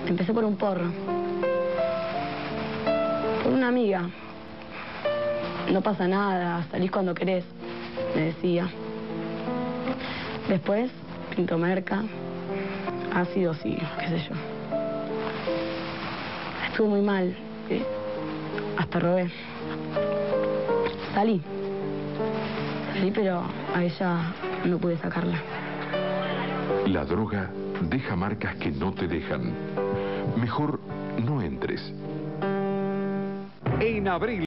Empecé por un porro. Por una amiga. No pasa nada, salís cuando querés, me decía. Después, pinto merca, ácido, sí, qué sé yo. Estuve muy mal, hasta robé. Salí, pero a ella no pude sacarla. La droga deja marcas que no te dejan. Mejor no entres. En abril.